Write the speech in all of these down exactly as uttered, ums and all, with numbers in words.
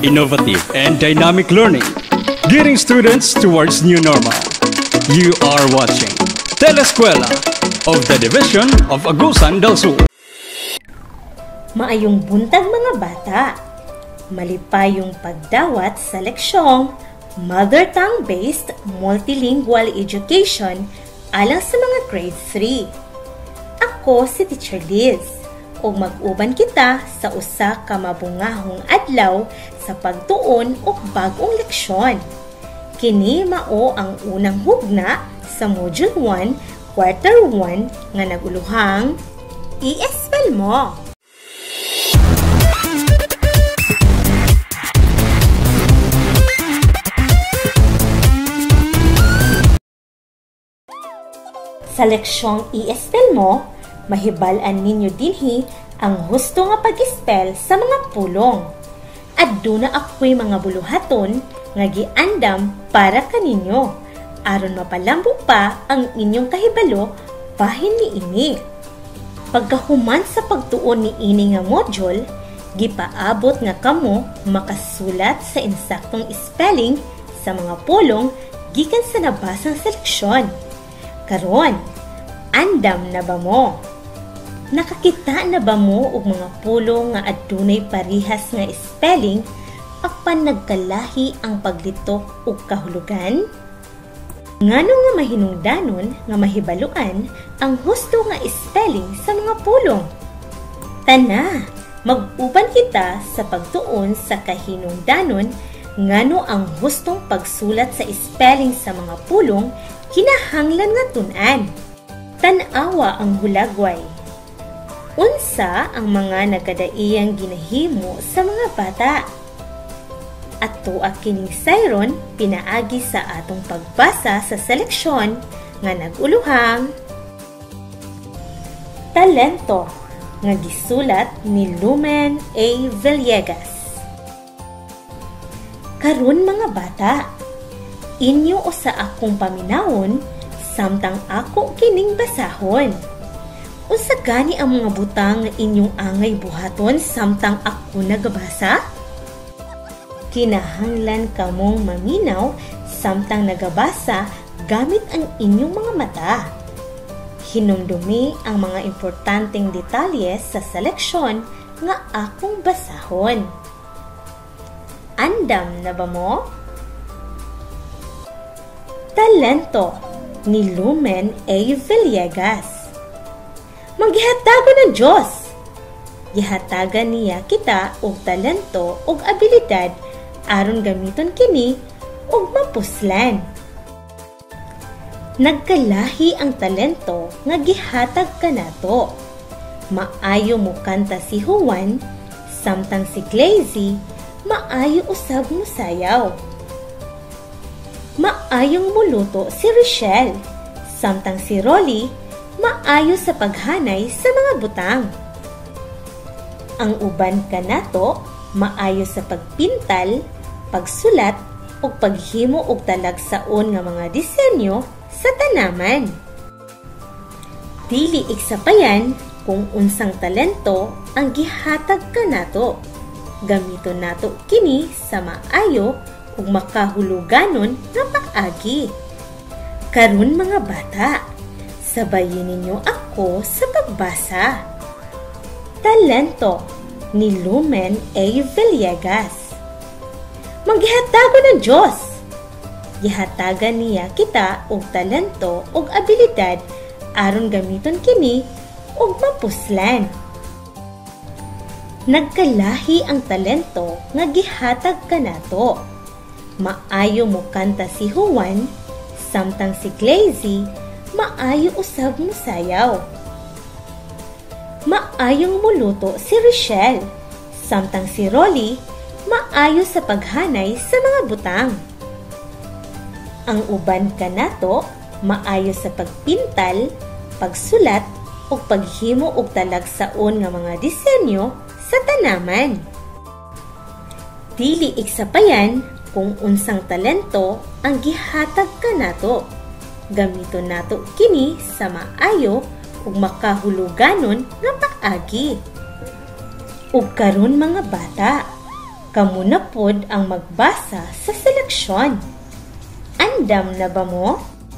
innovative and dynamic learning, gearing students towards new normal. You are watching Telescuela of the Division of Agusan del Sur. Maayong buntag mga bata, malipayong pagdawat sa leksyong Mother Tongue-based Multilingual Education alang sa mga grade three. Ako si Teacher Liz, ug mag-uban kita sa usa ka mabungahong adlaw sa pagtuon og bag-ong leksyon. Kini mao ang unang hugna sa Module one, Quarter one nga naguluhang I-Spell Mo. Sa leksyong I-Spell Mo, mahibal-an ninyo dinhi ang husto nga pag-spell sa mga pulong. Aduna ako'y mga buluhaton nga giandam para kaninyo, aron mapalambo pa ang inyong kahibalo bahin ni ini. Pagkahuman sa pagtuon ni ini nga module, gipaabot nga kamo makasulat sa insaktong spelling sa mga pulong gikan sa nabasang seleksyon. Karon, andam na ba mo? Nakakita na ba mo og mga pulong nga adunay parihas nga spelling apan nagkalahi ang paglitok ug kahulugan? Ngano nga mahinungdanon nga mahibaluan ang husto nga spelling sa mga pulong? Tana, mag-uban kita sa pagtuon sa kahinungdanon ngano ang hustong pagsulat sa spelling sa mga pulong kinahanglan nga tun-an. Tan-awa ang hulagway. Unsa ang mga nagkadaiyang ginahimo sa mga bata? Ato kining sayron pinaagi sa atong pagbasa sa seleksyon nga naguluhang Talento nga gisulat ni Lumen A. Villegas. Karon mga bata, inyo o sa akong paminawon samtang ako kining basahon. Unsa gani ang mga butang nga inyong angay buhaton samtang ako nagabasa? Kinahanglan kamong maminaw samtang nagabasa gamit ang inyong mga mata. Hinumdumi ang mga importanteng detalye sa seleksyon nga akong basahon. Andam na ba mo? Talento ni Lumen A. Villegas. Maghihatago ng Diyos. Gihatagan niya kita og talento og abilidad aron gamiton kini og mapuslan. Nagkalahi ang talento nga gihatag kanato. Maayo mo kanta si Juan, samtang si Glazy maayo usab mo sayaw. Maayong muluto si Rochelle, samtang si Rolly maayo sa paghanay sa mga butang. Ang uban kanato maayo sa pagpintal, pagsulat ug paghimo og talagsaon nga mga disenyo sa tanaman. Dili iksapayan kung unsang talento ang gihatag kanato. Gamiton nato kini sa maayo ug makahuluganon nga pag-agi. Karon mga bata, sabayin ninyo ako sa pagbasa. Talento ni Lumen A. Villegas. Maghihatago ng Diyos. Gihatagan niya kita og talento og abilidad aron gamiton kini og mapuslan. Nagkalahi ang talento nga gihatag kanato. Maayo mo kanta si Juan, samtang si Glazy maayo usab mo sayaw. Maayong muluto si Rochelle, samtang si Rolly maayo sa paghanay sa mga butang. Ang uban kanato maayo sa pagpintal, pagsulat ug paghimo og talagsaon nga mga disenyo sa tanaman. Dili iksapayan kung unsang talento ang gihatag kanato. Gamiton nato kini sa maayo ug makahuluganon nga pag-agi. Ug karon mga bata, Kamu na pod ang magbasa sa seleksyon. Andam na ba mo?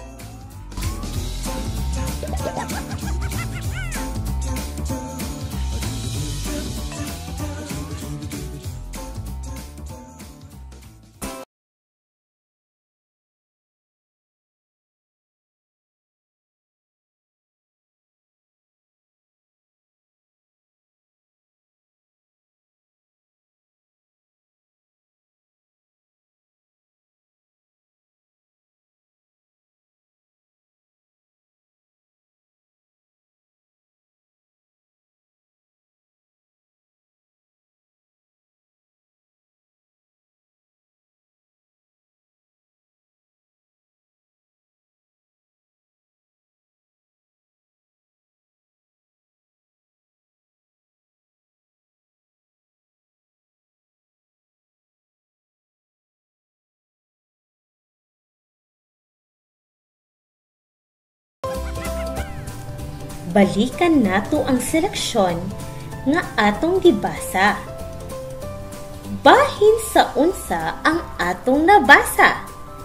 Balikan nato ang seleksyon nga atong gibasa. Bahin sa unsa ang atong nabasa.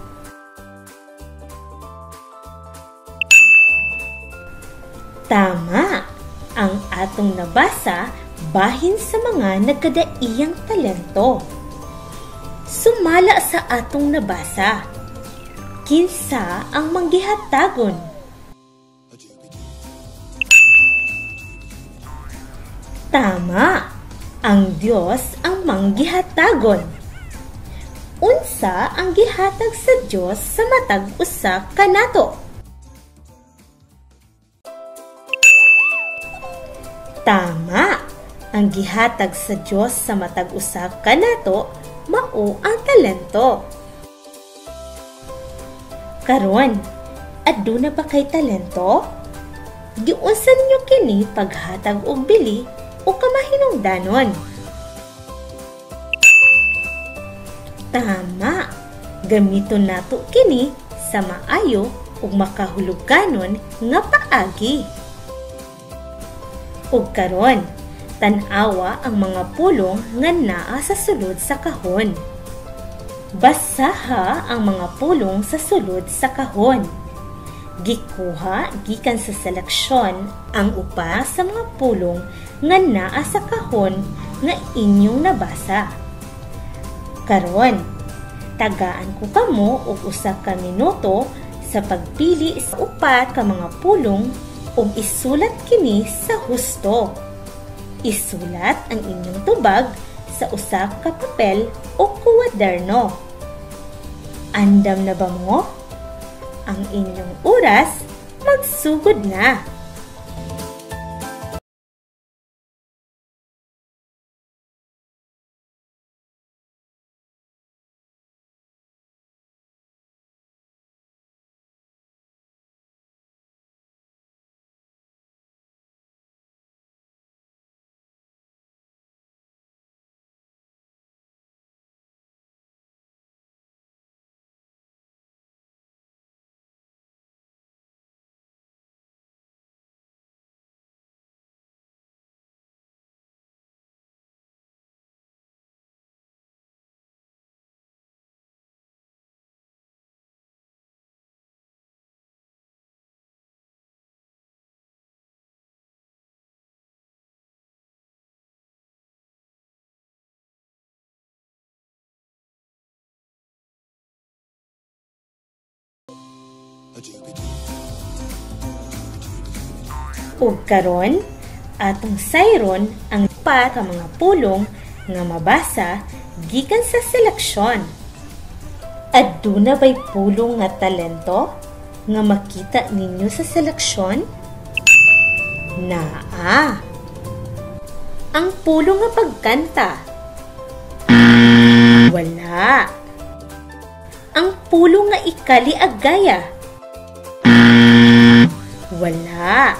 Tama! Ang atong nabasa bahin sa mga nagkadaiyang talento. Sumala sa atong nabasa. Kinsa ang manggihatagon? Tama! Ang Dios ang manggihatagon. Unsa ang gihatag sa Dios sa matag usa kanato? Tama! Ang gihatag sa Dios sa matag usa kanato mao ang talento. Karon, aduna ba kay talento? Giunsan nyo kini paghatag og bili o kamahinungdanon? Tama! Gamiton nato kini sa maayo ug makahuluganon nga paagi. Ug karon, tan-awa ang mga pulong nga naa sa sulod sa kahon. Basaha ang mga pulong sa sulod sa kahon. Gikuha gikan sa seleksyon ang upa sa mga pulong nga naa sa kahon nga inyong nabasa. Karon, tagaan ko kamo og usa ka minuto sa pagpili sa upat ka mga pulong ug isulat kini sa husto. Isulat ang inyong tubag sa usa ka papel o kwaderno. Andam na ba mo? Ang inyong oras magsugod na. Ug karon, atong sayron ang pa ka mga pulong nga mabasa gikan sa seleksyon. Aduna ba'y pulong nga talento nga makita ninyo sa seleksyon? Naa. Ang pulong nga pagkanta. Wala. Ang pulong nga ikaliagaya. Wala.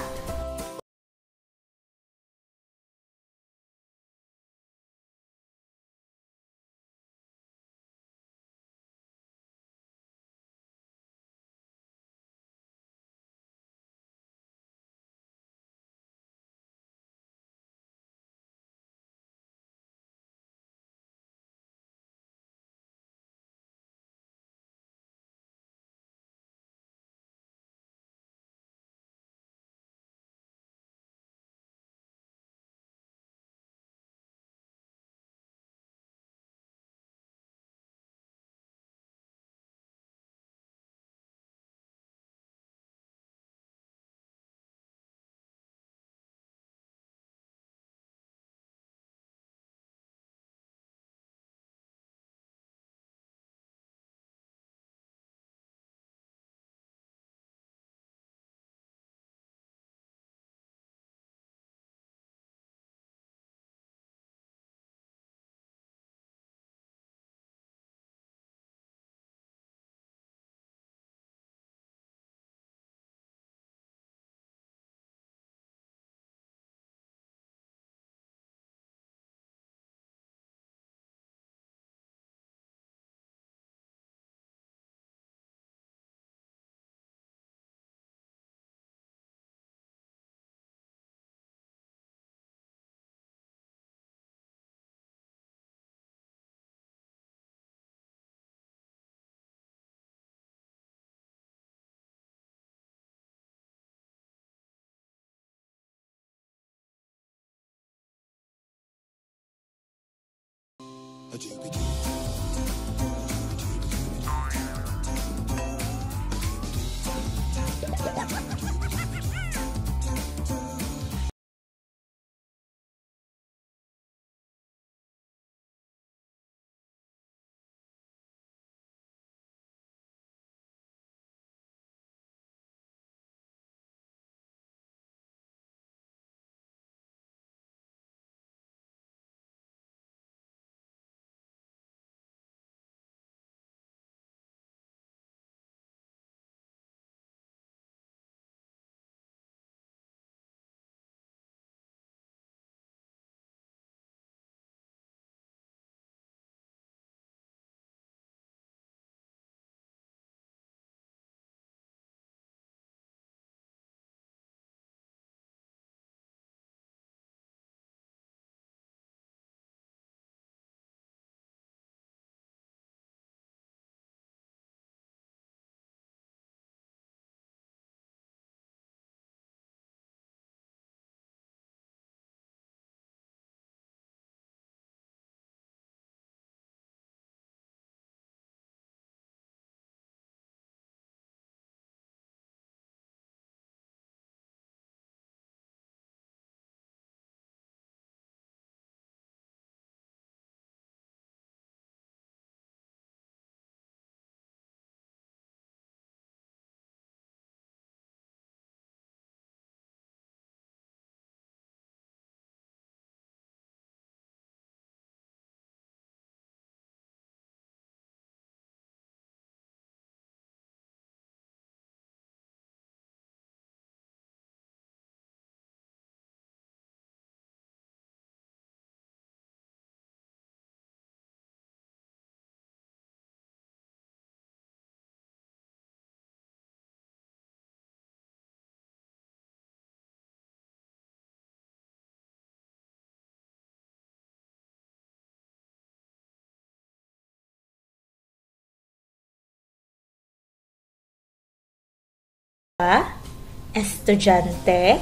Estudyante,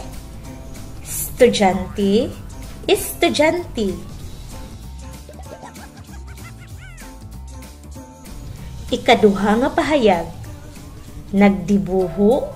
estudyante, estudyante. Ikaduha nga pahayag, nagdibuho,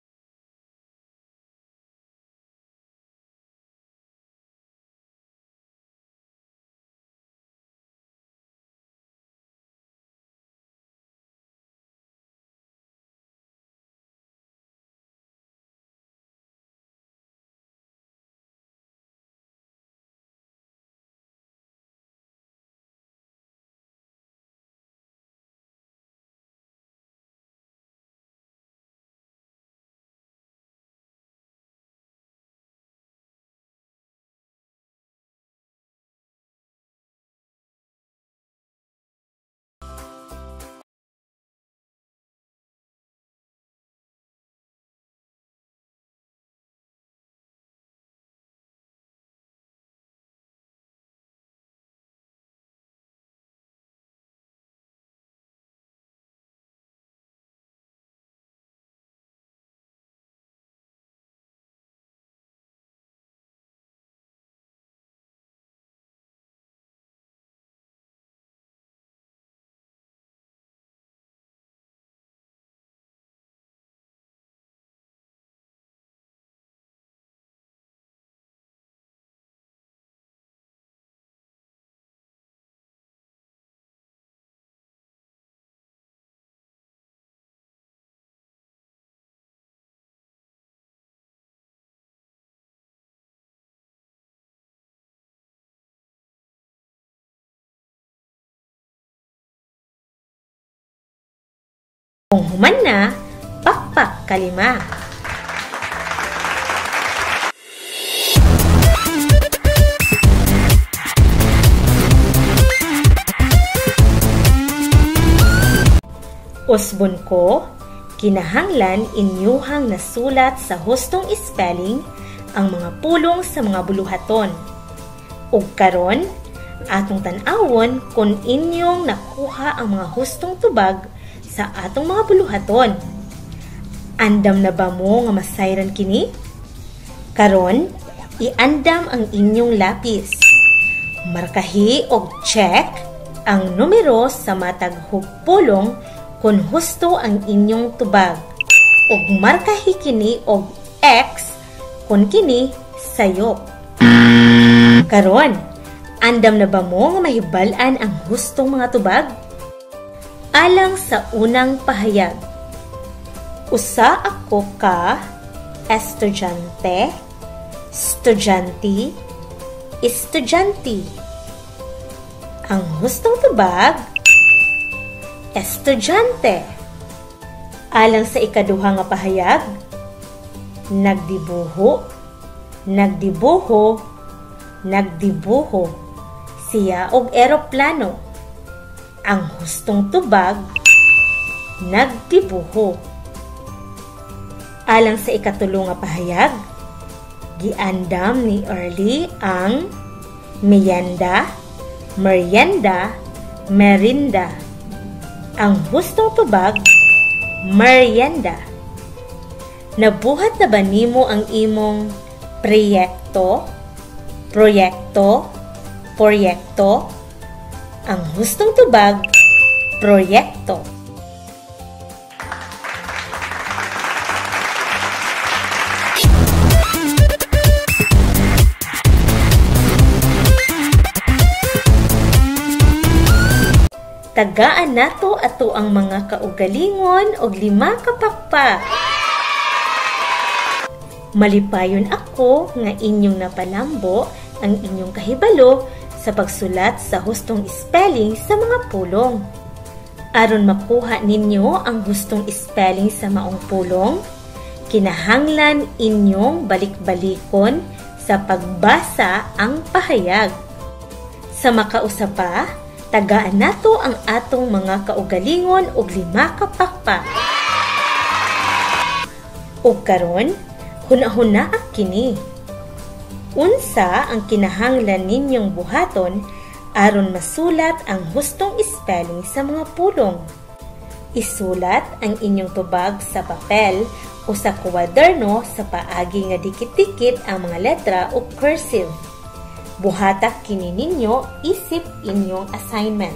kung human na, pakpak kalima. Usbon ko, kinahanglan inyuhang nasulat sa hustong spelling ang mga pulong sa mga buluhaton. Ug karon, atong tan-awon kung inyong nakuha ang mga hustong tubag sa atong mga buluhaton. Andam na ba mo nga masayran kini? Karon, iandam ang inyong lapis. Markahi og check ang numero sa matag hugpulong kung husto ang inyong tubag ug markahi kini og X kung kini sayop. Karon, andam na ba mo nga mahibal-an ang hustong mga tubag? Alang sa unang pahayag, usa ako ka estudyante, estudyante, estudyante. Ang hustong tubag, estudyante. Alang sa ikaduha nga pahayag, nagdibuho, nagdibuho, nagdibuho. Siya og eroplano. Ang hustong tubag, nagdibuho. Alang sa ikatulo nga pahayag, giandam ni Early ang merienda, merienda, merinda. Ang hustong tubag, merienda. Nabuhat na ba nimo ang imong proyekto, proyekto, proyekto? Ang hustong tubag, proyekto. Tagaan nato ato ang mga kaugalingon og lima ka pakpak. Malipayon ako nga inyong napalambo ang inyong kahibalo sa pagsulat sa hustong spelling sa mga pulong. Aron makuha ninyo ang hustong spelling sa maong pulong, kinahanglan inyong balik-balikon sa pagbasa ang pahayag. Sa makausapa, tagaan nato ang atong mga kaugalingon og lima ka pakpak. Ug karon, huna-huna ak kini. Unsa ang kinahanglan ninyong buhaton aron masulat ang hustong spelling sa mga pulong? Isulat ang inyong tubag sa papel o sa kwaderno sa paagi nga dikit-dikit ang mga letra o cursive. Buhatak kini ninyo isip inyong assignment.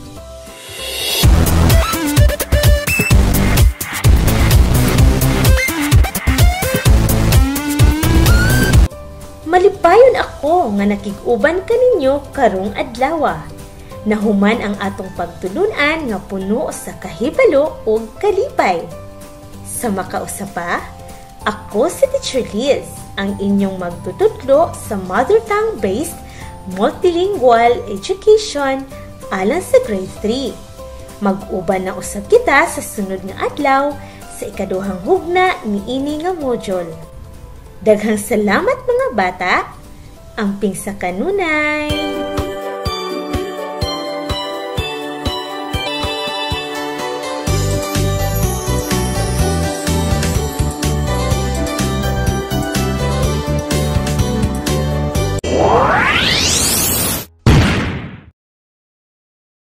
Malipayon ako nga nakig-uban kaninyo karong adlaw. Nahuman ang atong pagtulunan nga puno sa kahibalo ug kalipay. Sa makausapa, ako si Teacher Liz, ang inyong magtutudlo sa mother tongue-based multilingual education alang sa grade three. Mag-uban na usab kita sa sunod nga adlaw sa ikaduhang hugna niini nga module. Daghang salamat mga bata, amping sa kanunay!